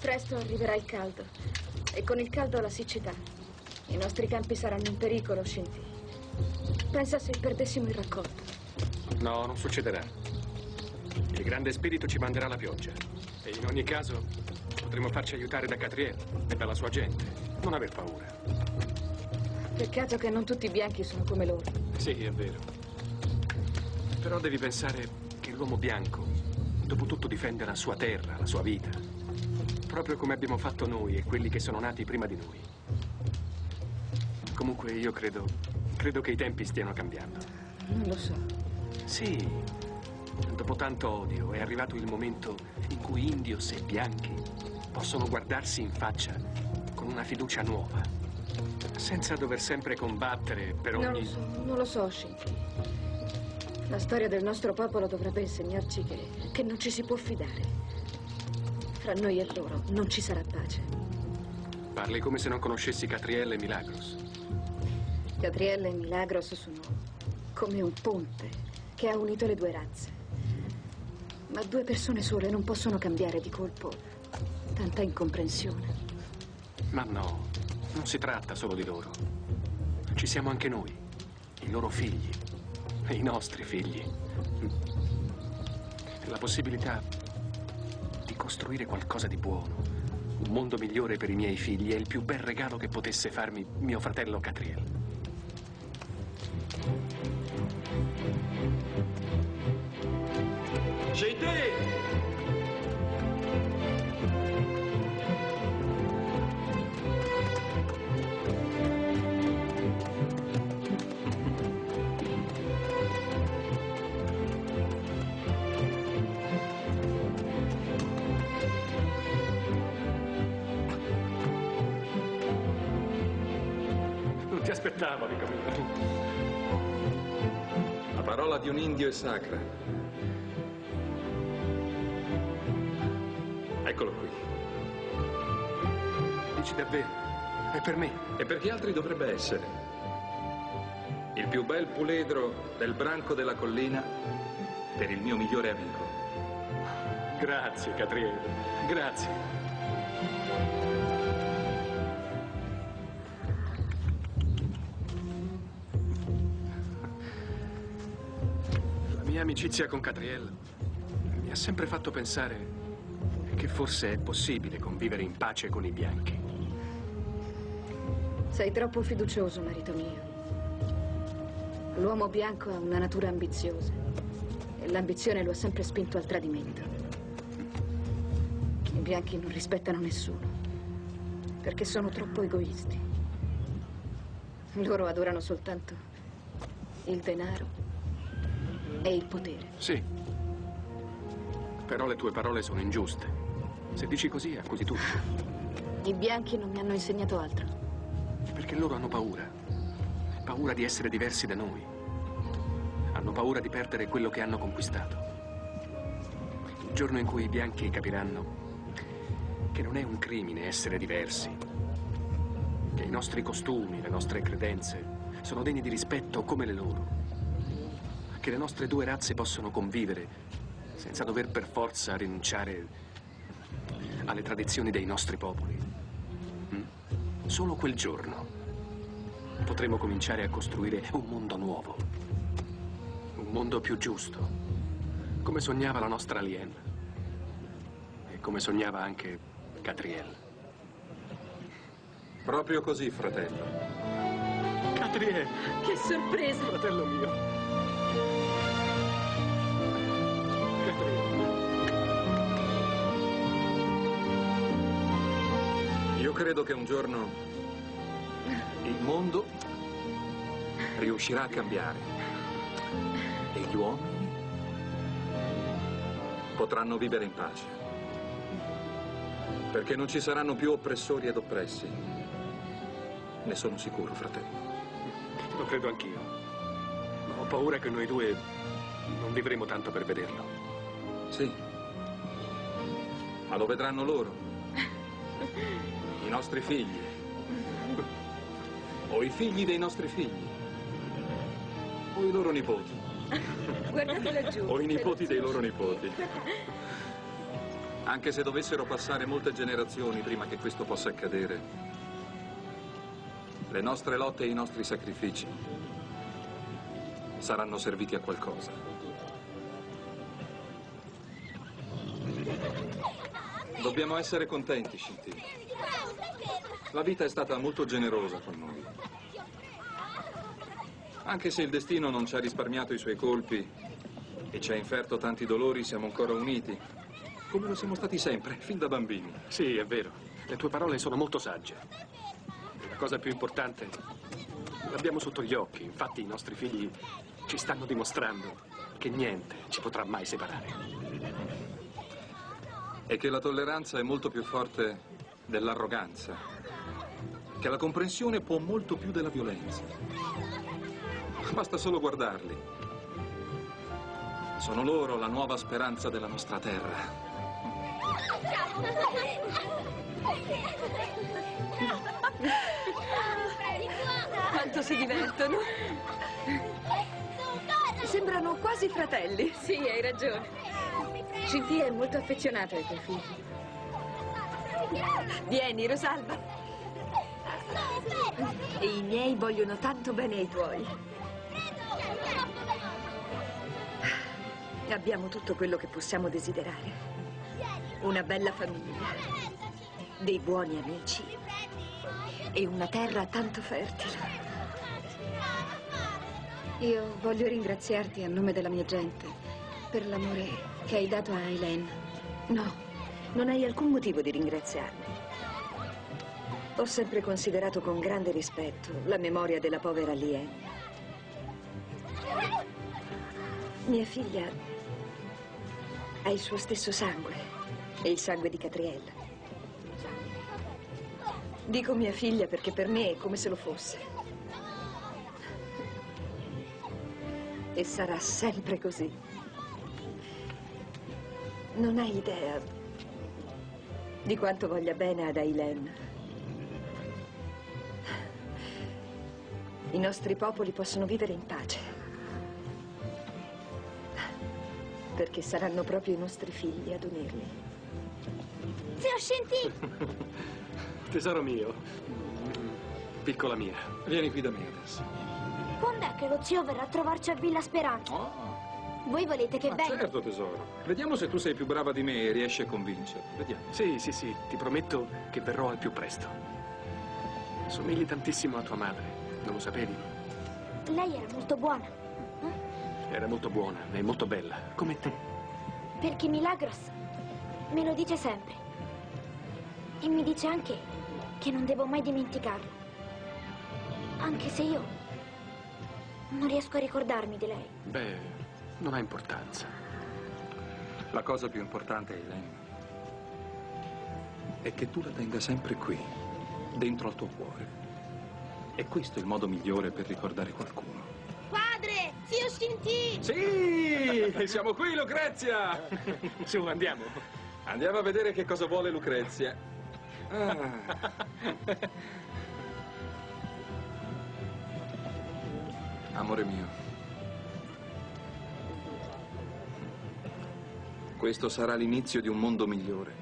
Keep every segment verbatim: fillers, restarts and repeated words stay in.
Presto arriverà il caldo e con il caldo la siccità. I nostri campi saranno in pericolo, Shinti. Pensa se perdessimo il raccolto. No, non succederà. Il grande spirito ci manderà la pioggia. E in ogni caso potremo farci aiutare da Catriel e dalla sua gente. Non aver paura. Peccato che non tutti i bianchi sono come loro. Sì, è vero. Però devi pensare che l'uomo bianco, dopo tutto, difende la sua terra, la sua vita. Proprio come abbiamo fatto noi e quelli che sono nati prima di noi. Comunque io credo, credo che i tempi stiano cambiando. Non lo so. Sì, dopo tanto odio è arrivato il momento in cui indios e bianchi possono guardarsi in faccia con una fiducia nuova, senza dover sempre combattere per ogni... Non lo so, non lo so, Shinti. La storia del nostro popolo dovrebbe insegnarci che, che non ci si può fidare. Fra noi e loro non ci sarà pace. Parli come se non conoscessi Catriel e Milagros. Catriel e Milagros sono come un ponte che ha unito le due razze. Ma due persone sole non possono cambiare di colpo tanta incomprensione. Ma no, non si tratta solo di loro. Ci siamo anche noi, i loro figli, e i nostri figli. La possibilità di costruire qualcosa di buono, un mondo migliore per i miei figli, è il più bel regalo che potesse farmi mio fratello Catriel. Shinti! Non ti aspettavo, amico mio. La parola di un indio è sacra. Eccolo qui. Dici davvero? È per me? E per chi altri dovrebbe essere? Il più bel puledro del branco della collina per il mio migliore amico. Grazie, Catriel. Grazie. La mia amicizia con Catriel mi ha sempre fatto pensare che forse è possibile convivere in pace con i bianchi. Sei troppo fiducioso, marito mio. L'uomo bianco ha una natura ambiziosa e l'ambizione lo ha sempre spinto al tradimento. I bianchi non rispettano nessuno perché sono troppo egoisti. Loro adorano soltanto il denaro e il potere. Sì, però le tue parole sono ingiuste. Se dici così, accusi tutti. I bianchi non mi hanno insegnato altro. Perché loro hanno paura. Paura di essere diversi da noi. Hanno paura di perdere quello che hanno conquistato. Il giorno in cui i bianchi capiranno che non è un crimine essere diversi, che i nostri costumi, le nostre credenze sono degni di rispetto come le loro, che le nostre due razze possono convivere senza dover per forza rinunciare alle tradizioni dei nostri popoli. Mm? Solo quel giorno potremo cominciare a costruire un mondo nuovo, un mondo più giusto, come sognava la nostra Lien e come sognava anche Catriel. Proprio così, fratello. Catriel! Che sorpresa! Fratello mio! Catriel! Io credo che un giorno il mondo riuscirà a cambiare e gli uomini potranno vivere in pace. Perché non ci saranno più oppressori ed oppressi. Ne sono sicuro, fratello. Lo credo anch'io. Ma ho paura che noi due non vivremo tanto per vederlo. Sì. Ma lo vedranno loro. I nostri figli. O i figli dei nostri figli. O i loro nipoti. Guardate laggiù. O i nipoti dei loro nipoti. Anche se dovessero passare molte generazioni prima che questo possa accadere, le nostre lotte e i nostri sacrifici saranno serviti a qualcosa. Dobbiamo essere contenti, Shinti. La vita è stata molto generosa con noi. Anche se il destino non ci ha risparmiato i suoi colpi e ci ha inferto tanti dolori, siamo ancora uniti, come lo siamo stati sempre, fin da bambini. Sì, è vero. Le tue parole sono molto sagge. E la cosa più importante, l'abbiamo sotto gli occhi. Infatti i nostri figli ci stanno dimostrando che niente ci potrà mai separare. E che la tolleranza è molto più forte dell'arroganza, che la comprensione può molto più della violenza. Basta solo guardarli. Sono loro la nuova speranza della nostra terra. Quanto si divertono. Sembrano quasi fratelli. Sì, hai ragione. Shinti è molto affezionato ai tuoi figli. Vieni, Rosalba. E i miei vogliono tanto bene ai tuoi. Abbiamo tutto quello che possiamo desiderare. Una bella famiglia, dei buoni amici e una terra tanto fertile. Io voglio ringraziarti a nome della mia gente per l'amore che hai dato a Aileen. No, non hai alcun motivo di ringraziarmi. Ho sempre considerato con grande rispetto la memoria della povera Lien. Mia figlia ha il suo stesso sangue e il sangue di Catriel. Dico mia figlia perché per me è come se lo fosse. E sarà sempre così. Non hai idea di quanto voglia bene ad Aileen. I nostri popoli possono vivere in pace. Perché saranno proprio i nostri figli ad unirli. Zio Shinti! Tesoro mio, piccola mia. Vieni qui da me adesso. Quando è che lo zio verrà a trovarci a Villa Speranza? Oh. Voi volete che Ma venga? certo, tesoro. Vediamo se tu sei più brava di me e riesci a convincermi. Vediamo. Sì, sì, sì, ti prometto che verrò al più presto. Somigli tantissimo a tua madre, non lo sapevi? Lei era molto buona. Era molto buona e molto bella, come te. Perché Milagros me lo dice sempre. E mi dice anche che non devo mai dimenticarlo. Anche se io non riesco a ricordarmi di lei. Beh, non ha importanza. La cosa più importante, Aileen, è che tu la tenga sempre qui, dentro al tuo cuore. E questo è il modo migliore per ricordare qualcuno. Padre! Zio Shinti! Sì, siamo qui, Lucrezia! Su, andiamo. Andiamo a vedere che cosa vuole Lucrezia. Ah. Amore mio, questo sarà l'inizio di un mondo migliore.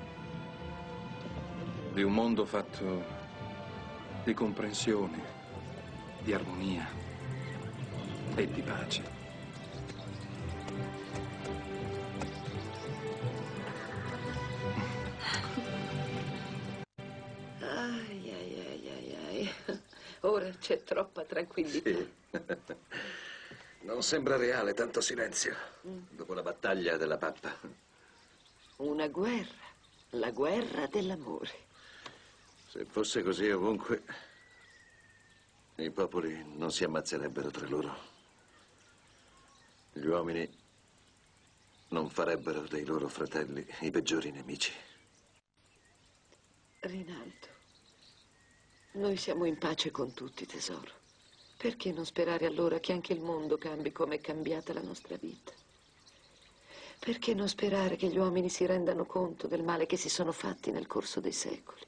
Di un mondo fatto di comprensione, di armonia e di pace. Ai, ai, ai, ai, ai. Ora c'è troppa tranquillità. Sì. Non sembra reale tanto silenzio dopo la battaglia della pappa. Una guerra, la guerra dell'amore. Se fosse così ovunque, i popoli non si ammazzerebbero tra loro. Gli uomini non farebbero dei loro fratelli i peggiori nemici. Rinaldo, noi siamo in pace con tutti, tesoro. Perché non sperare allora che anche il mondo cambi come è cambiata la nostra vita? Perché non sperare che gli uomini si rendano conto del male che si sono fatti nel corso dei secoli?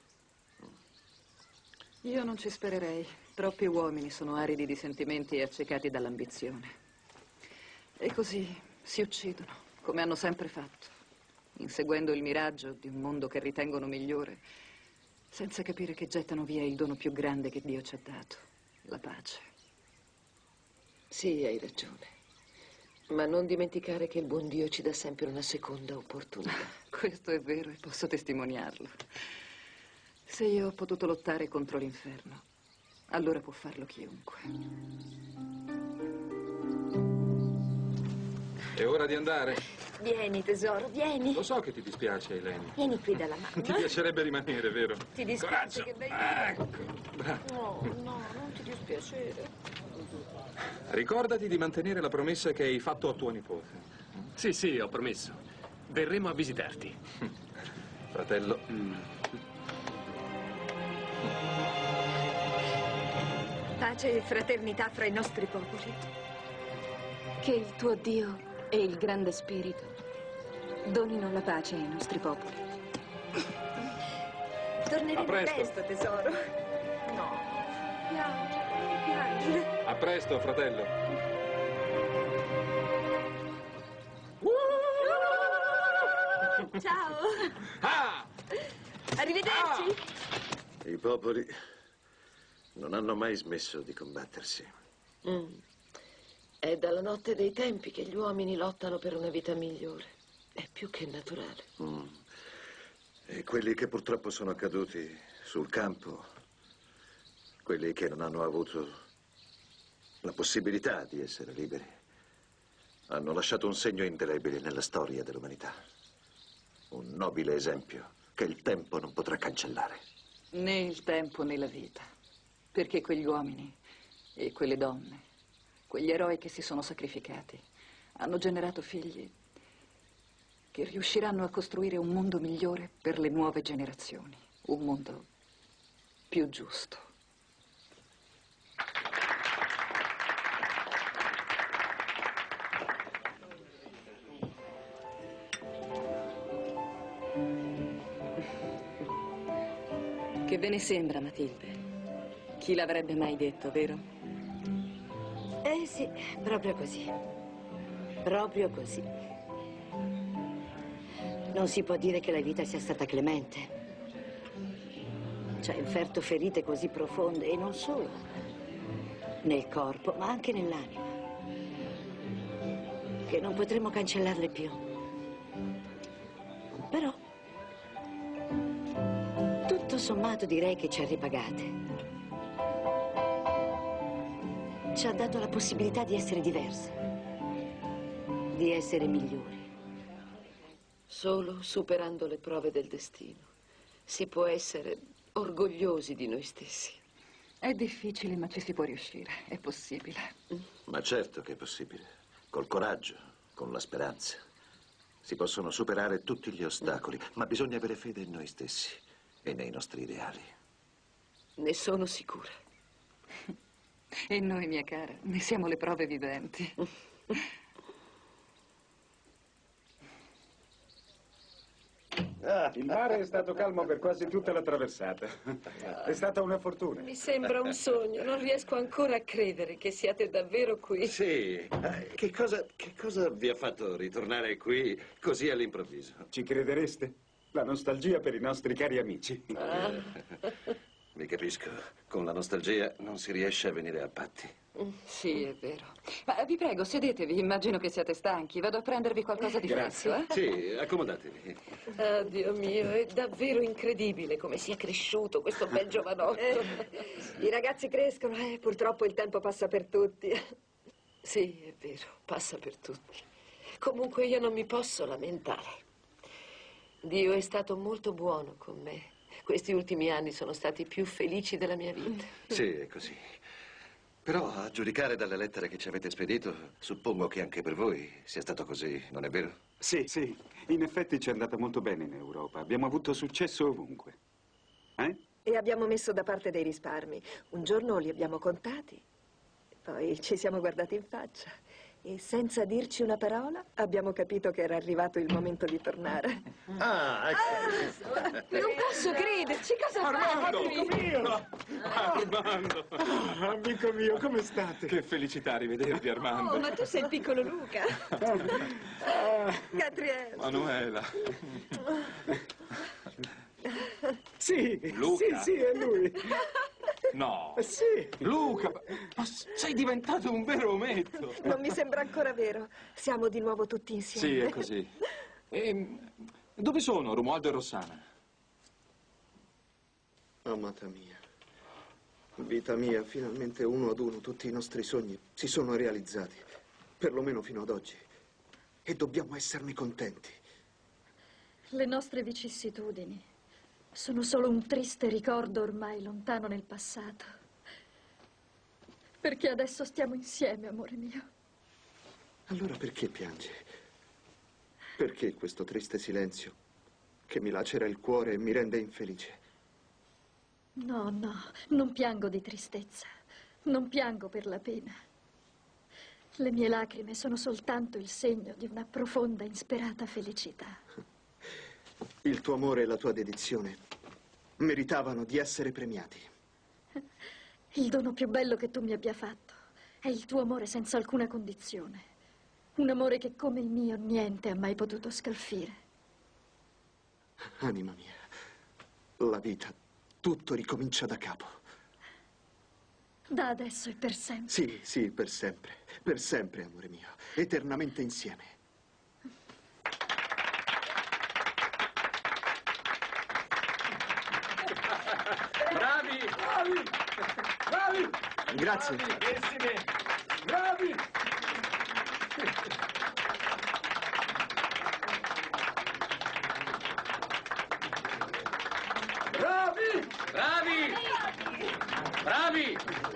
Io non ci spererei. Troppi uomini sono aridi di sentimenti e accecati dall'ambizione. E così si uccidono, come hanno sempre fatto. inseguendo il miraggio di un mondo che ritengono migliore, senza capire che gettano via il dono più grande che Dio ci ha dato, la pace. Sì, hai ragione. Ma non dimenticare che il buon Dio ci dà sempre una seconda opportunità. Questo è vero e posso testimoniarlo. Se io ho potuto lottare contro l'inferno, allora può farlo chiunque. È ora di andare. Vieni, tesoro, vieni. Lo so che ti dispiace, Eleni. Vieni qui dalla mamma. Ti piacerebbe rimanere, vero? Ti dispiace Coraggio. che bei... Ecco, bravo. No, no, non ti dispiacere. Ricordati di mantenere la promessa che hai fatto a tuo nipote. Sì, sì, ho promesso. Verremo a visitarti. Fratello. Mm. Pace e fraternità fra i nostri popoli. Che il tuo Dio e il grande spirito donino la pace ai nostri popoli. Torneremo A presto. presto, tesoro. No, piangi, piangi. A presto, fratello. Ciao. Ah! Arrivederci. I popoli non hanno mai smesso di combattersi. Mm. È dalla notte dei tempi che gli uomini lottano per una vita migliore. È più che naturale. Mm. E quelli che purtroppo sono caduti sul campo, quelli che non hanno avuto la possibilità di essere liberi, hanno lasciato un segno indelebile nella storia dell'umanità. Un nobile esempio che il tempo non potrà cancellare. Né il tempo né la vita. Perché quegli uomini e quelle donne, quegli eroi che si sono sacrificati, hanno generato figli che riusciranno a costruire un mondo migliore per le nuove generazioni. Un mondo più giusto. Che ve ne sembra, Matilde? Chi l'avrebbe mai detto, vero? Eh sì, proprio così. Proprio così. Non si può dire che la vita sia stata clemente. Ci ha inferto ferite così profonde, e non solo nel corpo, ma anche nell'anima, che non potremo cancellarle più. Però, tutto sommato direi che ci ha ripagate. Ci ha dato la possibilità di essere diverse, di essere migliori. Solo superando le prove del destino si può essere orgogliosi di noi stessi. È difficile, ma ci si può riuscire. È possibile. Ma certo che è possibile. Col coraggio, con la speranza. Si possono superare tutti gli ostacoli, ma bisogna avere fede in noi stessi e nei nostri ideali. Ne sono sicura. E noi, mia cara, ne siamo le prove viventi. Ah, il mare è stato calmo per quasi tutta la traversata. È stata una fortuna. Mi sembra un sogno. Non riesco ancora a credere che siate davvero qui. Sì, eh, che cosa, che cosa vi ha fatto ritornare qui così all'improvviso? Ci credereste? La nostalgia per i nostri cari amici. Ah. Vi capisco, con la nostalgia non si riesce a venire a patti. Sì, è vero. Ma vi prego, sedetevi. Immagino che siate stanchi. Vado a prendervi qualcosa di fresco, eh? Sì, accomodatevi. Ah, Dio mio, è davvero incredibile come sia cresciuto questo bel giovanotto. Eh, I ragazzi crescono, eh, purtroppo il tempo passa per tutti. Sì, è vero, passa per tutti. Comunque io non mi posso lamentare. Dio è stato molto buono con me. Questi ultimi anni sono stati i più felici della mia vita. Sì, è così. Però, a giudicare dalle lettere che ci avete spedito, suppongo che anche per voi sia stato così, non è vero? Sì, sì. In effetti ci è andata molto bene in Europa. Abbiamo avuto successo ovunque. Eh? E abbiamo messo da parte dei risparmi. Un giorno li abbiamo contati, poi ci siamo guardati in faccia E senza dirci una parola abbiamo capito che era arrivato il momento di tornare. Ah, ecco. Ah, non posso crederci, cosa Armando! fai? Amico mio! Armando! Oh, amico mio, come state? Che felicità rivedervi, Armando. Oh, ma tu sei il piccolo Luca. Catriel. Manuela. Sì, Luca? sì, sì, è lui. No. Sì. Luca, ma sei diventato un vero ometto. Non mi sembra ancora vero. Siamo di nuovo tutti insieme. Sì, è così. E, dove sono Romualdo e Rossana? Amata mia, vita mia, finalmente uno ad uno tutti i nostri sogni si sono realizzati, perlomeno fino ad oggi. E dobbiamo esserne contenti. Le nostre vicissitudini sono solo un triste ricordo ormai lontano nel passato. Perché adesso stiamo insieme, amore mio. Allora perché piangi? Perché questo triste silenzio che mi lacera il cuore e mi rende infelice? No, no, non piango di tristezza. Non piango per la pena. Le mie lacrime sono soltanto il segno di una profonda, insperata felicità. Il tuo amore e la tua dedizione meritavano di essere premiati. Il dono più bello che tu mi abbia fatto è il tuo amore senza alcuna condizione. Un amore che come il mio niente ha mai potuto scalfire. Anima mia, la vita, tutto ricomincia da capo. Da adesso e per sempre. Sì, sì, per sempre. Per sempre, amore mio. Eternamente insieme. Bravi! Bravi! Bravi! Grazie. Bravissimi! Bravi! Bravi! Bravi! Bravi!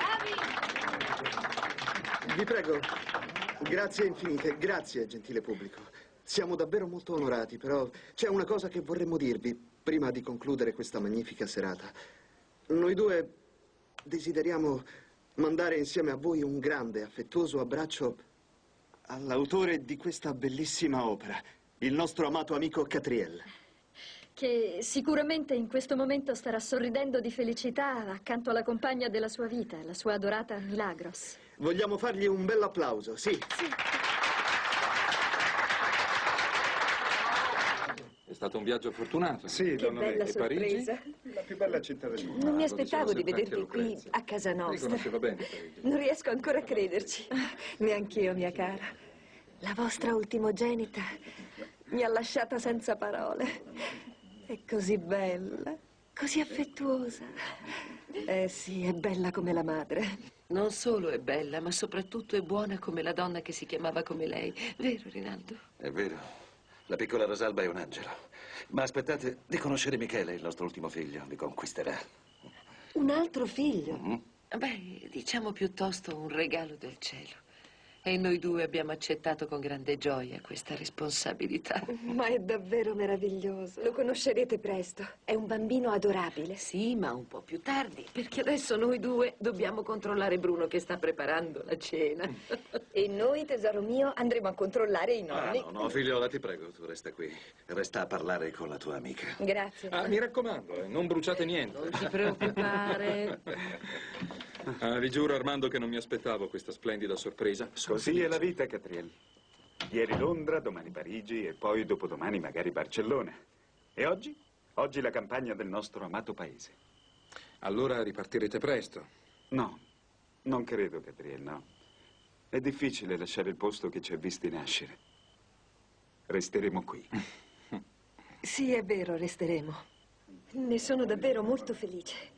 Vi prego, grazie infinite, grazie, gentile pubblico. Siamo davvero molto onorati, però c'è una cosa che vorremmo dirvi prima di concludere questa magnifica serata. Noi due desideriamo mandare insieme a voi un grande, affettuoso abbraccio all'autore di questa bellissima opera, il nostro amato amico Catriel. Che sicuramente in questo momento starà sorridendo di felicità accanto alla compagna della sua vita, la sua adorata Milagros. Vogliamo fargli un bel applauso, sì. Sì. È stato un viaggio fortunato. Sì, Che donna bella Lei. E Parigi? sorpresa. La più bella città del mondo. Non mi Ah, lo aspettavo di diceva sempre vedervi anche qui Lucrezia. a casa Lei nostra. conosceva bene Parigi. Non riesco ancora a crederci. Neanch'io, mia cara. La vostra ultimogenita mi ha lasciata senza parole. È così bella, così affettuosa. Eh sì, è bella come la madre. Non solo è bella, ma soprattutto è buona come la donna che si chiamava come lei. Vero, Rinaldo? È vero. La piccola Rosalba è un angelo. Ma aspettate di conoscere Michele, il nostro ultimo figlio. Vi conquisterà. Un altro figlio? Mm? Beh, diciamo piuttosto un regalo del cielo. E noi due abbiamo accettato con grande gioia questa responsabilità. Ma è davvero meraviglioso. Lo conoscerete presto. È un bambino adorabile. Sì, ma un po' più tardi, perché adesso noi due dobbiamo controllare Bruno che sta preparando la cena. E noi, tesoro mio, andremo a controllare i Ah, nonni. no, no, figliola, ti prego, tu resta qui. Resta a parlare con la tua amica. Grazie. Ah, mi raccomando, eh, non bruciate niente. Non ti preoccupare. Ah, vi giuro, Armando, che non mi aspettavo questa splendida sorpresa. Sono Così è felice. la vita, Catriel. Ieri Londra, domani Parigi e poi dopodomani magari Barcellona. E oggi? Oggi la campagna del nostro amato paese. Allora ripartirete presto. No, non credo, Catriel, no. È difficile lasciare il posto che ci ha visti nascere. Resteremo qui. Sì, è vero, resteremo. Ne sono davvero molto felice.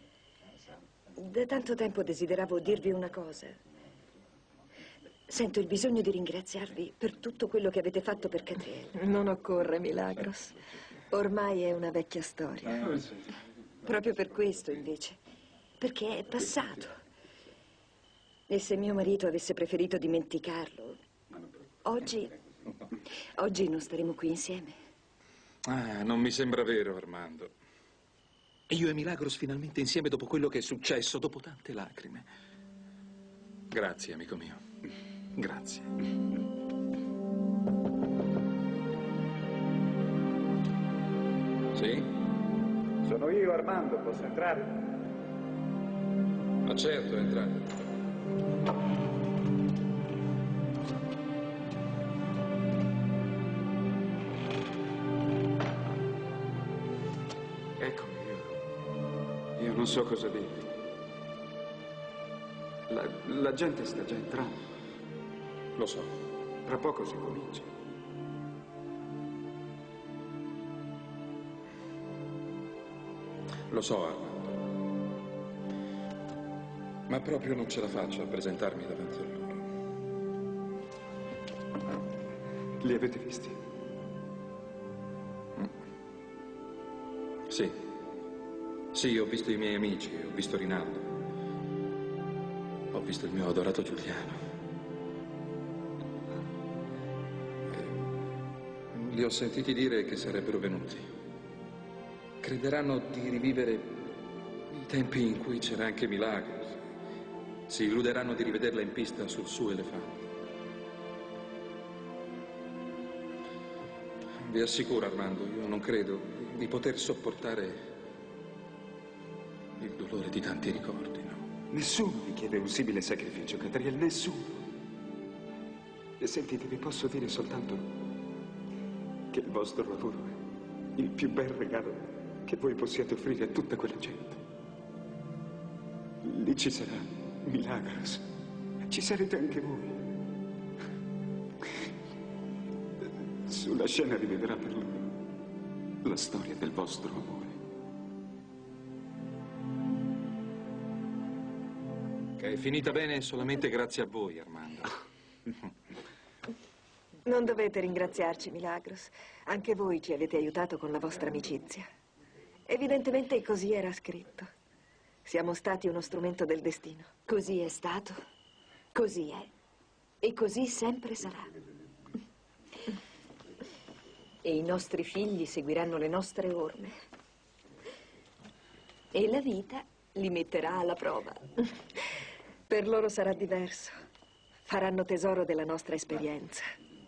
Da tanto tempo desideravo dirvi una cosa. Sento il bisogno di ringraziarvi per tutto quello che avete fatto per Catriel. Non occorre, Milagros. Ormai è una vecchia storia. Proprio per questo, invece. Perché è passato. E se mio marito avesse preferito dimenticarlo, oggi... oggi non staremo qui insieme. Ah, non mi sembra vero, Armando. Io e Milagros finalmente insieme dopo quello che è successo, dopo tante lacrime. Grazie, amico mio. Grazie. Sì? Sono io, Armando, posso entrare? Ma certo, entrate. Eccomi, io... Io non so cosa dirti. La, la gente sta già entrando. Lo so. Tra poco si comincia. Lo so, Armando. Ma proprio non ce la faccio a presentarmi davanti a loro. Li avete visti? Sì. Sì, ho visto i miei amici, ho visto Rinaldo. Ho visto il mio adorato Giuliano. E li ho sentiti dire che sarebbero venuti. Crederanno di rivivere i tempi in cui c'era anche Milagros. Si illuderanno di rivederla in pista sul suo elefante. Vi assicuro, Armando, io non credo di poter sopportare il dolore di tanti ricordi, no? Nessuno vi chiede un simile sacrificio, Catriel, nessuno. E sentite, vi posso dire soltanto che il vostro lavoro è il più bel regalo che voi possiate offrire a tutta quella gente. Lì ci sarà Milagros. Ci sarete anche voi. Sulla scena rivedrà per loro la storia del vostro amore. Che è finita bene solamente grazie a voi, Armando. Non dovete ringraziarci, Milagros. Anche voi ci avete aiutato con la vostra amicizia. Evidentemente così era scritto. Siamo stati uno strumento del destino. Così è stato, così è, e così sempre sarà. E i nostri figli seguiranno le nostre orme. E la vita li metterà alla prova. Per loro sarà diverso. Faranno tesoro della nostra esperienza.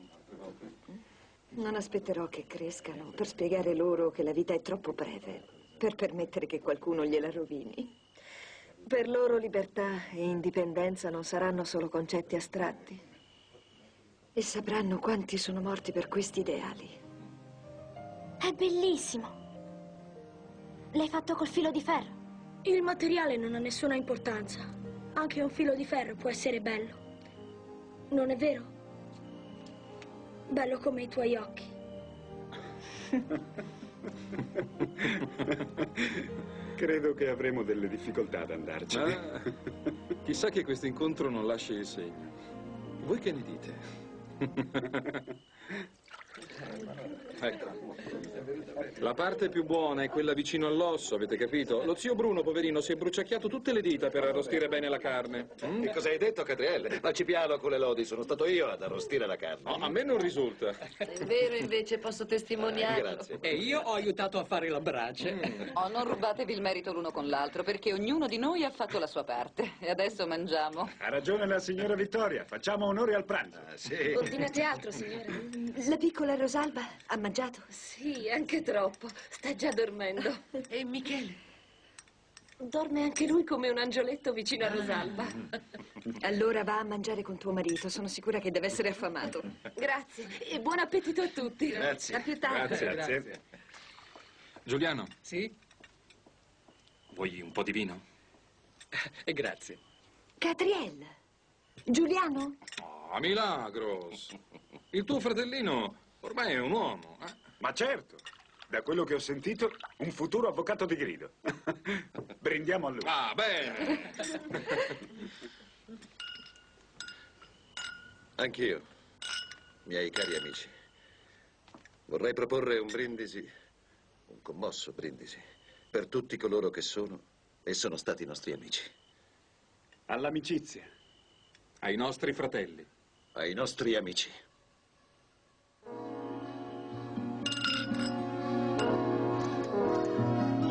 Non aspetterò che crescano per spiegare loro che la vita è troppo breve per permettere che qualcuno gliela rovini. Per loro libertà e indipendenza non saranno solo concetti astratti. E sapranno quanti sono morti per questi ideali. È bellissimo. L'hai fatto col filo di ferro? Il materiale non ha nessuna importanza. Anche un filo di ferro può essere bello. Non è vero? Bello come i tuoi occhi. Credo che avremo delle difficoltà ad andarcene. Ah, chissà che questo incontro non lasci il segno. Voi che ne dite? Ecco. La parte più buona è quella vicino all'osso, avete capito? Lo zio Bruno, poverino, si è bruciacchiato tutte le dita per arrostire bene la carne. Mm? Che cosa hai detto, Catriel? Facci piano con le lodi, sono stato io ad arrostire la carne. No, a me non risulta. È vero, invece, posso testimoniarlo. Grazie. E io ho aiutato a fare la brace. Mm. Oh, non rubatevi il merito l'uno con l'altro, perché ognuno di noi ha fatto la sua parte. E adesso mangiamo. Ha ragione la signora Vittoria, facciamo onore al pranzo. Ah, sì. Ordinate altro, signore. La piccola Rosalba ha mangiato? Sì, anche troppo. Sta già dormendo. E Michele? Dorme anche lui come un angioletto vicino a Rosalba. Allora va a mangiare con tuo marito, sono sicura che deve essere affamato. Grazie e buon appetito a tutti. Grazie. A più tardi. Grazie, grazie. Giuliano, Sì? vuoi un po' di vino? E grazie. Catriel, Giuliano? Ah, Milagros! Il tuo fratellino ormai è un uomo, eh? Ma certo, da quello che ho sentito, un futuro avvocato di grido. Brindiamo a lui. Ah, bene! Anch'io, miei cari amici, vorrei proporre un brindisi, un commosso brindisi, per tutti coloro che sono e sono stati nostri amici. All'amicizia. Ai nostri fratelli. Ai nostri amici.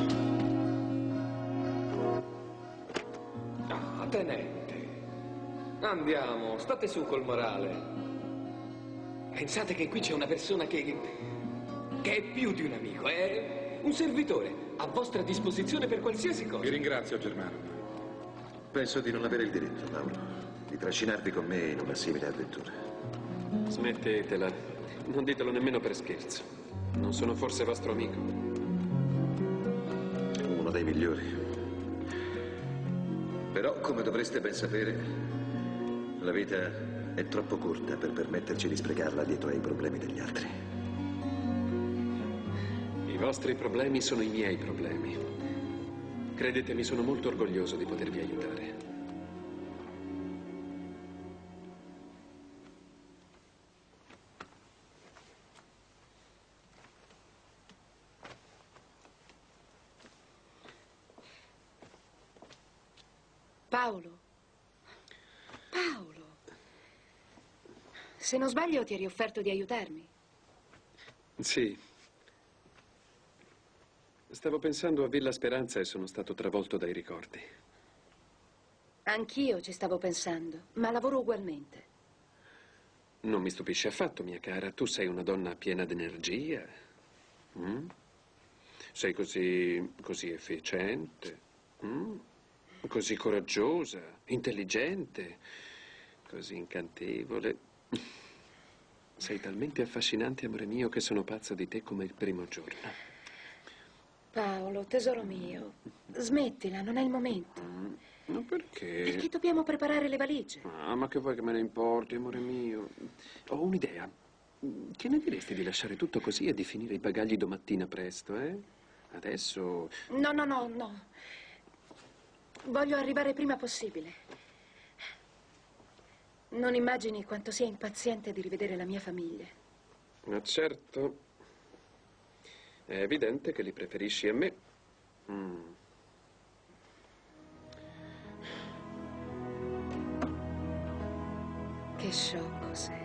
Ah, tenente. Andiamo, state su col morale. Pensate che qui c'è una persona che... che è più di un amico, è un servitore, a vostra disposizione per qualsiasi cosa. Vi ringrazio, Germano. Penso di non avere il diritto, Paolo, di trascinarvi con me in una simile avventura. Smettetela. Non ditelo nemmeno per scherzo. Non sono forse vostro amico? Uno dei migliori. Però, come dovreste ben sapere, la vita è troppo corta per permetterci di sprecarla dietro ai problemi degli altri. I vostri problemi sono i miei problemi. Credetemi, sono molto orgoglioso di potervi aiutare. Paolo. Paolo. Se non sbaglio ti eri offerto di aiutarmi. Sì. Stavo pensando a Villa Speranza e sono stato travolto dai ricordi. Anch'io ci stavo pensando, ma lavoro ugualmente. Non mi stupisce affatto, mia cara. Tu sei una donna piena d'energia. Mm? Sei così, così efficiente. Mm? Così coraggiosa, intelligente, così incantevole. Sei talmente affascinante, amore mio, che sono pazzo di te come il primo giorno. Paolo, tesoro mio, smettila, non è il momento. Ma perché? Perché dobbiamo preparare le valigie. Ah, ma che vuoi che me ne importi, amore mio? Ho un'idea. Che ne diresti di lasciare tutto così e di finire i bagagli domattina presto, eh? Adesso... No, no, no, no. Voglio arrivare prima possibile. Non immagini quanto sia impaziente di rivedere la mia famiglia. Ma certo. È evidente che li preferisci a me. Mm. Che sciocco sei.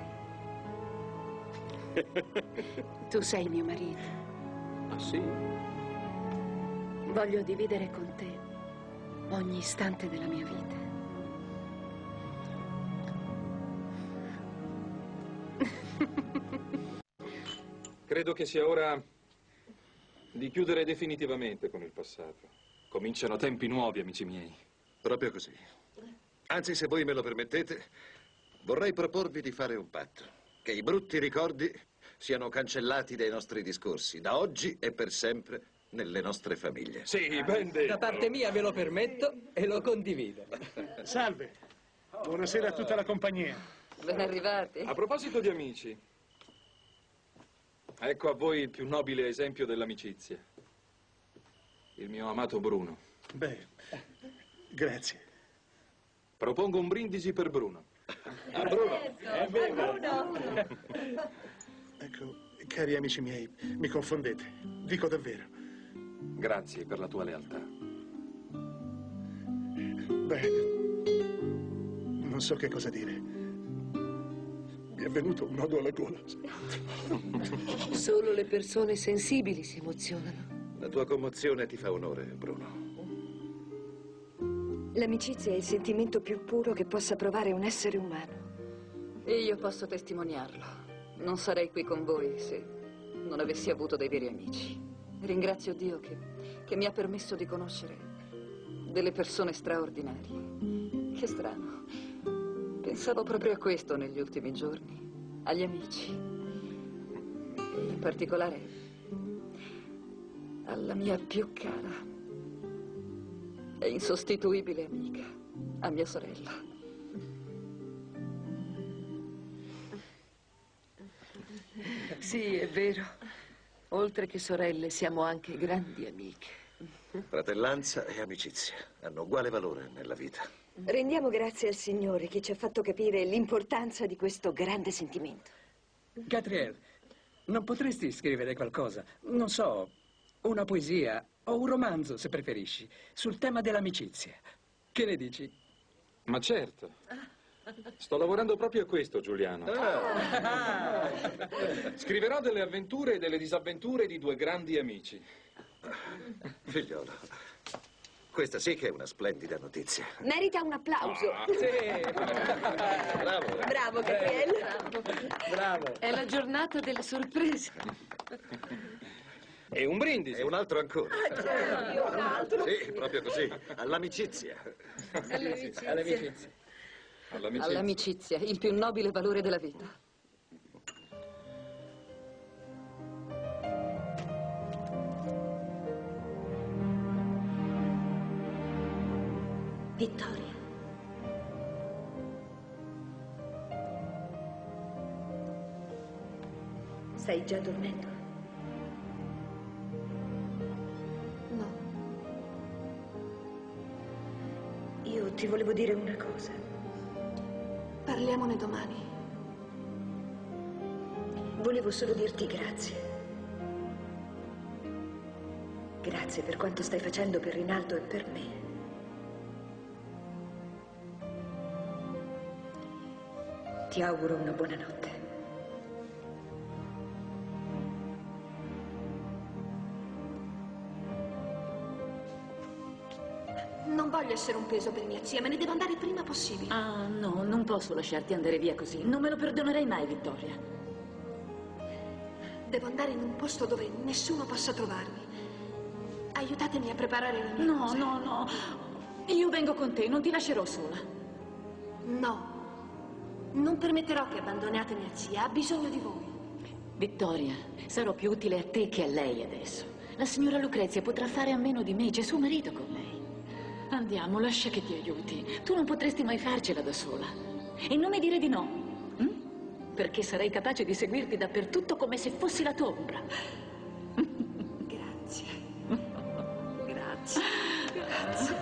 Tu sei mio marito. Ah, sì? Voglio dividere con te ogni istante della mia vita. Credo che sia ora di chiudere definitivamente con il passato. Cominciano tempi nuovi, amici miei. Proprio così. Anzi, se voi me lo permettete, vorrei proporvi di fare un patto. Che i brutti ricordi siano cancellati dai nostri discorsi, da oggi e per sempre, nelle nostre famiglie. Sì, ben detto. Da parte mia ve lo permetto e lo condivido. Salve. Buonasera a tutta la compagnia. Ben arrivati. A proposito di amici, ecco a voi il più nobile esempio dell'amicizia. Il mio amato Bruno. Beh, grazie. Propongo un brindisi per Bruno. A Bruno. È vero. Ecco, cari amici miei, mi confondete. Dico davvero. Grazie per la tua lealtà. Beh, non so che cosa dire. Mi è venuto un nodo alla gola. Solo le persone sensibili si emozionano. La tua commozione ti fa onore, Bruno. L'amicizia è il sentimento più puro che possa provare un essere umano. E io posso testimoniarlo. Non sarei qui con voi se non avessi avuto dei veri amici. Ringrazio Dio che, che mi ha permesso di conoscere delle persone straordinarie. Che strano. Pensavo proprio a questo negli ultimi giorni, agli amici. E in particolare alla mia più cara e insostituibile amica, a mia sorella. Sì, è vero. Oltre che sorelle, siamo anche grandi amiche. Fratellanza e amicizia hanno uguale valore nella vita. Rendiamo grazie al Signore che ci ha fatto capire l'importanza di questo grande sentimento. Catriel, non potresti scrivere qualcosa? Non so, una poesia o un romanzo, se preferisci, sul tema dell'amicizia. Che ne dici? Ma certo. Sto lavorando proprio a questo, Giuliano. Ah. Scriverò delle avventure e delle disavventure di due grandi amici. Figliolo, Questa sì che è una splendida notizia. Merita un applauso. Ah, sì. Bravo. Bravo, Gabriele. Bravo. È la giornata delle sorprese. E un brindisi. E un altro ancora. Ah, certo, un altro. Sì, proprio così. All'amicizia. All'amicizia. All'amicizia. All'amicizia. All'amicizia, il più nobile valore della vita. Vittoria. Stai già dormendo? No. Io ti volevo dire una cosa. Parliamone domani. Volevo solo dirti grazie. Grazie per quanto stai facendo per Rinaldo e per me. Ti auguro una buona notte. Non voglio essere un peso per mia zia, me ne devo andare il prima possibile. Ah, no, non posso lasciarti andare via così. Non me lo perdonerei mai, Vittoria. Devo andare in un posto dove nessuno possa trovarmi. Aiutatemi a preparare le mie No, cose. no, no. Io vengo con te, non ti lascerò sola. No. Non permetterò che abbandoniate mia zia, ha bisogno di voi. Vittoria, sarò più utile a te che a lei adesso. La signora Lucrezia potrà fare a meno di me, c'è suo marito con lei. Andiamo, lascia che ti aiuti. Tu non potresti mai farcela da sola. E non mi dire di no, hm? Perché sarei capace di seguirti dappertutto come se fossi la tua ombra. Grazie. Grazie. Grazie.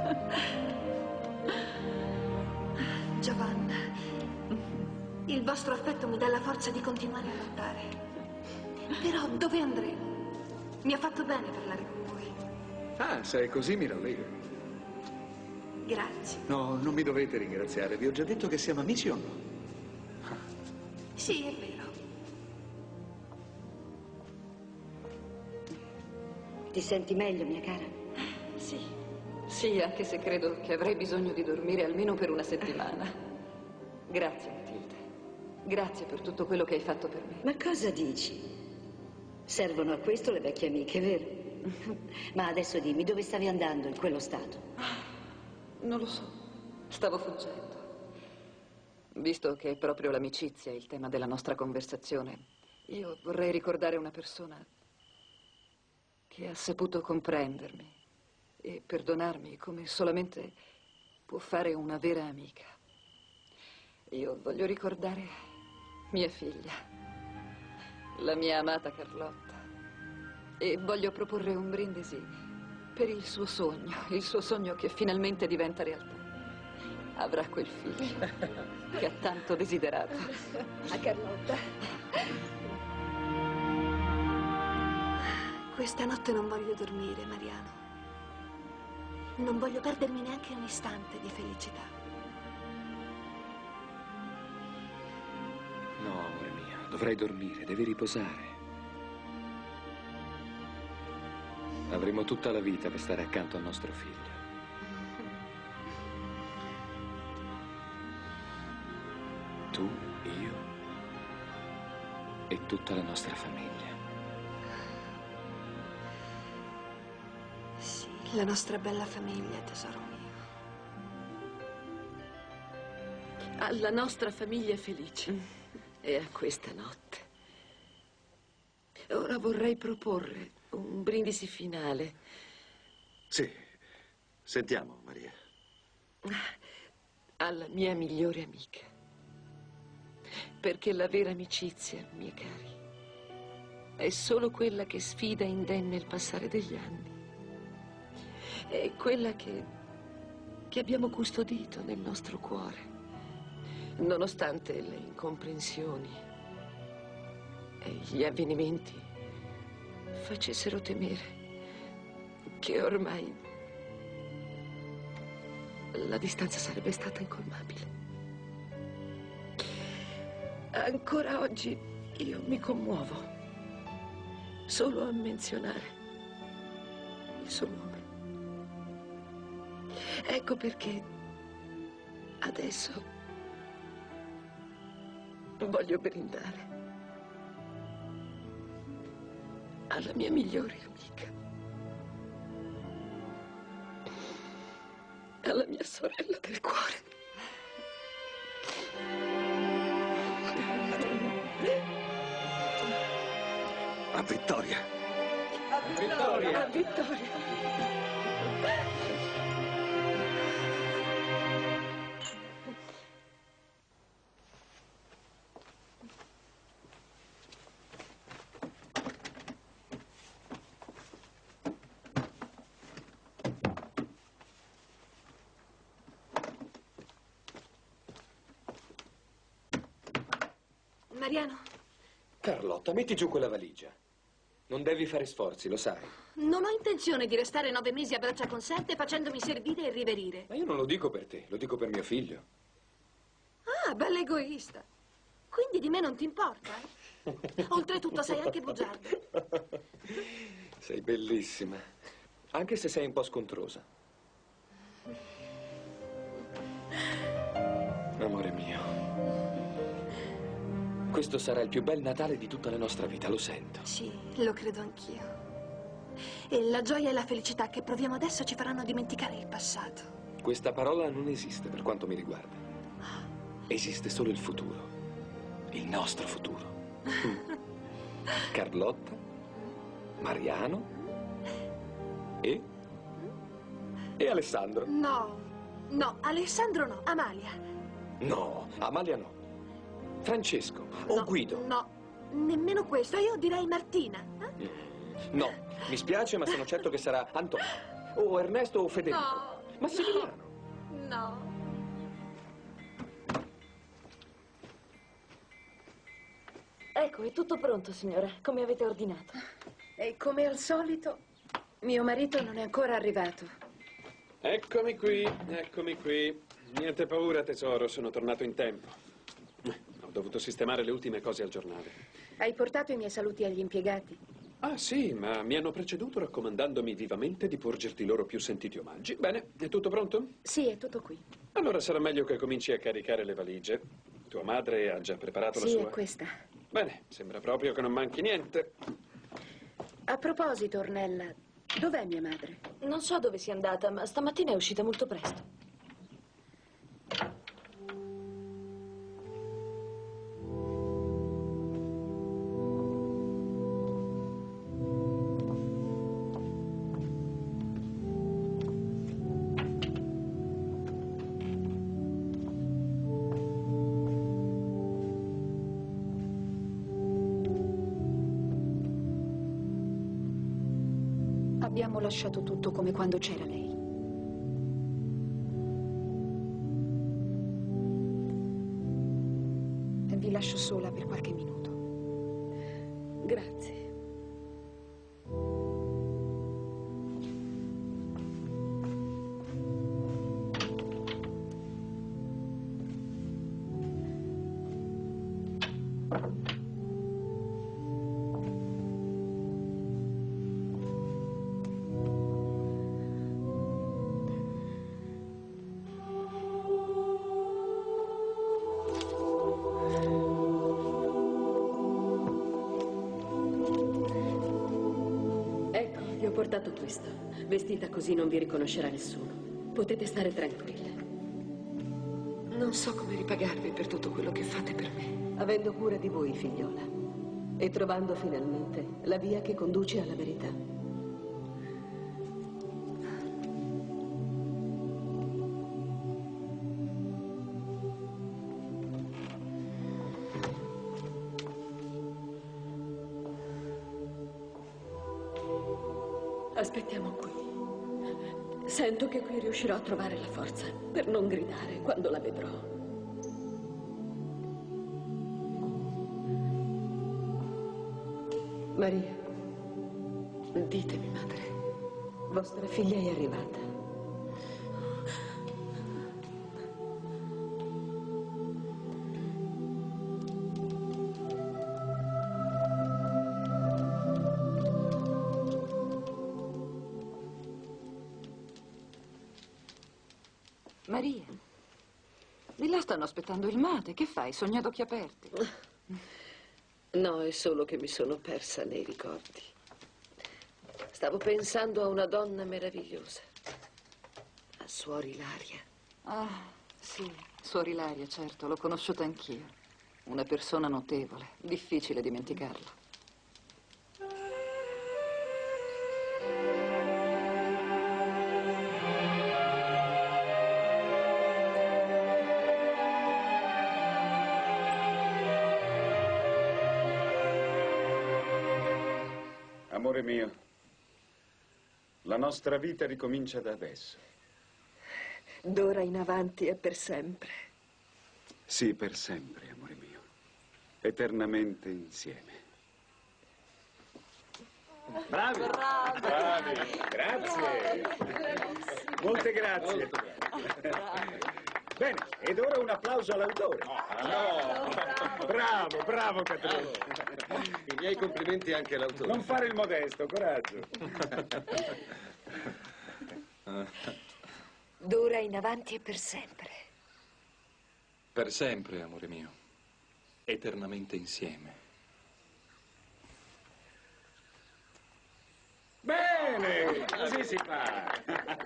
Giovanna, il vostro affetto mi dà la forza di continuare a lottare. Però dove andremo? Mi ha fatto bene parlare con voi. Ah, se è così mi rallegro. Grazie. No, non mi dovete ringraziare. Vi ho già detto che siamo amici o no? Sì, è vero. Ti senti meglio, mia cara? Sì. Sì, anche se credo che avrei bisogno di dormire almeno per una settimana. Grazie, Matilde. Grazie per tutto quello che hai fatto per me. Ma cosa dici? Servono a questo le vecchie amiche, vero? Ma adesso dimmi, dove stavi andando in quello stato? Non lo so. Stavo fuggendo. Visto che è proprio l'amicizia il tema della nostra conversazione, io vorrei ricordare una persona che ha saputo comprendermi e perdonarmi come solamente può fare una vera amica. Io voglio ricordare mia figlia, la mia amata Carlotta, e voglio proporre un brindisi per il suo sogno, il suo sogno che finalmente diventa realtà. Avrà quel figlio che ha tanto desiderato. A Carlotta. Questa notte non voglio dormire, Mariano. Non voglio perdermi neanche un istante di felicità. No, amore mio, dovrai dormire, devi riposare. Avremo tutta la vita per stare accanto al nostro figlio. Tu, io e tutta la nostra famiglia. Sì, la nostra bella famiglia, tesoro mio. Alla nostra famiglia felice e a questa notte. Ora vorrei proporre un brindisi finale. Sì. Sentiamo, Maria. Alla mia migliore amica. Perché la vera amicizia, miei cari, è solo quella che sfida indenne il passare degli anni. È quella che, che abbiamo custodito nel nostro cuore, nonostante le incomprensioni e gli avvenimenti facessero temere che ormai la distanza sarebbe stata incolmabile. Ancora oggi io mi commuovo solo a menzionare il suo nome. Ecco perché adesso voglio brindare alla mia migliore amica, alla mia sorella del cuore. A Vittoria. A Vittoria. A Vittoria. Mariano, Carlotta, metti giù quella valigia. Non devi fare sforzi, lo sai. non ho intenzione di restare nove mesi a braccia conserte facendomi servire e riverire. Ma io non lo dico per te, lo dico per mio figlio. Ah, bella egoista. Quindi di me non ti importa? eh? Oltretutto sei anche bugiardo. Sei bellissima, anche se sei un po' scontrosa. Amore mio, questo sarà il più bel Natale di tutta la nostra vita, lo sento. Sì, lo credo anch'io. E la gioia e la felicità che proviamo adesso ci faranno dimenticare il passato. Questa parola non esiste per quanto mi riguarda. Esiste solo il futuro, il nostro futuro. Carlotta, Mariano e... e Alessandro. No, no, Alessandro no, Amalia. No, Amalia no. Francesco o No, Guido. No, nemmeno questo. Io direi Martina. eh? No, mi spiace, ma sono certo che sarà Antonio o Ernesto o Federico. No. Massimiliano. No. Ecco, è tutto pronto, signora, come avete ordinato. E come al solito, mio marito non è ancora arrivato. Eccomi qui, eccomi qui. Niente paura, tesoro, sono tornato in tempo. Ho dovuto sistemare le ultime cose al giornale. Hai portato i miei saluti agli impiegati? Ah, sì, ma mi hanno preceduto raccomandandomi vivamente di porgerti i loro più sentiti omaggi. Bene, è tutto pronto? Sì, è tutto qui. Allora sarà meglio che cominci a caricare le valigie. Tua madre ha già preparato la Sì, sua? è questa. Bene, sembra proprio che non manchi niente. A proposito, Ornella, dov'è mia madre? Non so dove sia andata, ma stamattina è uscita molto presto. Abbiamo lasciato tutto come quando c'era lei. Vi lascio sola per qualche minuto. Grazie. Vi ho portato questo. Vestita così non vi riconoscerà nessuno. Potete stare tranquille. Non so come ripagarvi per tutto quello che fate per me. Avendo cura di voi, figliola. E trovando finalmente la via che conduce alla verità. Aspettiamo qui. Sento che qui riuscirò a trovare la forza per non gridare quando la vedrò. Maria. Ditemi, madre. Vostra figlia è arrivata. Maria, di là stanno aspettando il mate. Che fai? Sogni ad occhi aperti? No, è solo che mi sono persa nei ricordi. Stavo pensando a una donna meravigliosa, a Suor Ilaria. Ah, sì, Suor Ilaria, certo, l'ho conosciuta anch'io. Una persona notevole, difficile dimenticarla. Amore mio, la nostra vita ricomincia da adesso. D'ora in avanti e per sempre. Sì, per sempre, amore mio. Eternamente insieme. Bravi! Bravi! Bravi! Grazie! Molte grazie! Bene, ed ora un applauso all'autore. No! Bravo, bravo, Catrino. I miei complimenti anche all'autore. Non fare il modesto, coraggio. D'ora in avanti e per sempre. Per sempre, amore mio. Eternamente insieme. Bene, così si fa.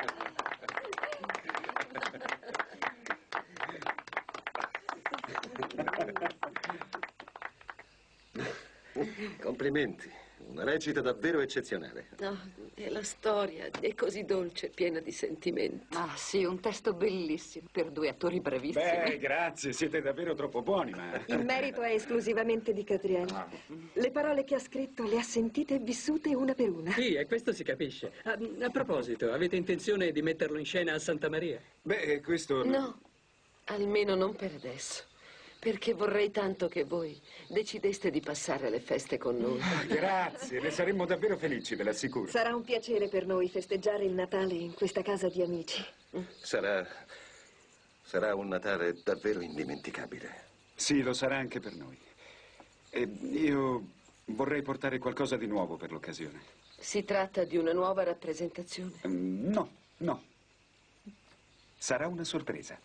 Complimenti, una recita davvero eccezionale. No, e la storia è così dolce, piena di sentimenti. Ah, sì, un testo bellissimo per due attori bravissimi. Beh, grazie, siete davvero troppo buoni, ma... Il merito è esclusivamente di Catriel. Ah. Le parole che ha scritto le ha sentite e vissute una per una. Sì, e questo si capisce. A, a proposito, avete intenzione di metterlo in scena a Santa Maria? Beh, questo... No, almeno non per adesso. Perché vorrei tanto che voi decideste di passare le feste con noi. Ah, grazie, ne saremmo davvero felici, ve l'assicuro. Sarà un piacere per noi festeggiare il Natale in questa casa di amici. Sarà... sarà un Natale davvero indimenticabile. Sì, lo sarà anche per noi. E io vorrei portare qualcosa di nuovo per l'occasione. Si tratta di una nuova rappresentazione? Mm, no, no. Sarà una sorpresa.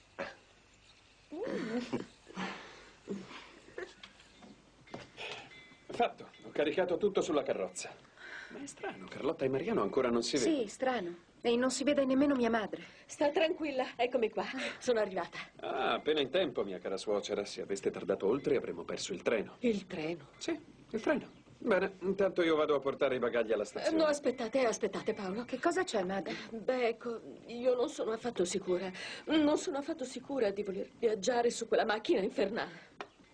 Fatto, ho caricato tutto sulla carrozza. Ma è strano, Carlotta e Mariano ancora non si vedono. Sì, strano. E non si vede nemmeno mia madre. Sta tranquilla, eccomi qua. Sono arrivata. Ah, appena in tempo, mia cara suocera. Se aveste tardato oltre, avremmo perso il treno. Il treno? Sì, il treno. Bene, intanto io vado a portare i bagagli alla stazione. No, aspettate, aspettate, Paolo. Che cosa c'è, madre? Beh, ecco, io non sono affatto sicura. Non sono affatto sicura di voler viaggiare su quella macchina infernale.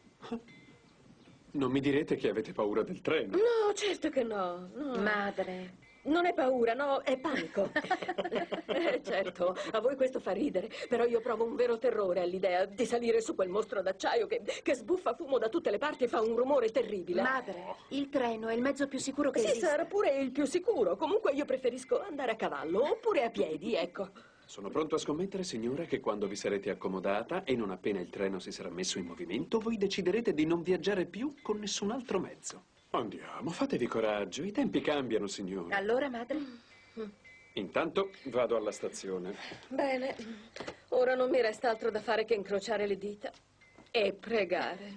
Non mi direte che avete paura del treno? No, certo che no. no. Madre. Non è paura, no, è panico. eh, certo, a voi questo fa ridere, però io provo un vero terrore all'idea di salire su quel mostro d'acciaio che, che sbuffa fumo da tutte le parti e fa un rumore terribile. Madre, il treno è il mezzo più sicuro che sì, esiste. Sì, sarà pure il più sicuro. Comunque io preferisco andare a cavallo oppure a piedi, ecco. Sono pronto a scommettere, signora, che quando vi sarete accomodata e non appena il treno si sarà messo in movimento, voi deciderete di non viaggiare più con nessun altro mezzo. Andiamo, fatevi coraggio, i tempi cambiano, signora. Allora, madre? Intanto vado alla stazione. Bene, ora non mi resta altro da fare che incrociare le dita e pregare.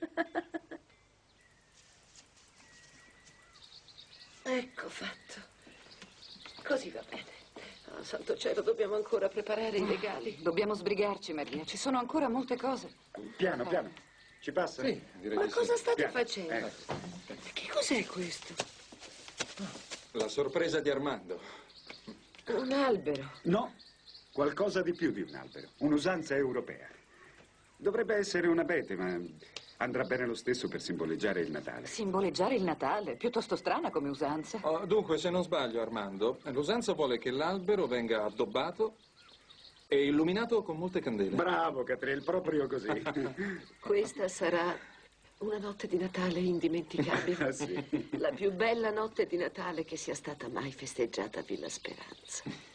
Ecco fatto. Così va bene. Oh, santo cielo, dobbiamo ancora preparare i regali. Dobbiamo sbrigarci, Maria. Ci sono ancora molte cose. Piano, piano. Ci passa? Sì, direi Ma di cosa sì. state Piano. facendo? Eh. Che cos'è questo? La sorpresa di Armando. Un albero. No, qualcosa di più di un albero. Un'usanza europea. Dovrebbe essere un abete, ma andrà bene lo stesso per simboleggiare il Natale. Simboleggiare il Natale? Piuttosto strana come usanza. Oh, dunque, se non sbaglio, Armando, l'usanza vuole che l'albero venga addobbato e illuminato con molte candele. Bravo, Catriel, proprio così. Questa sarà una notte di Natale indimenticabile. Ah, sì. La più bella notte di Natale che sia stata mai festeggiata a Villa Speranza.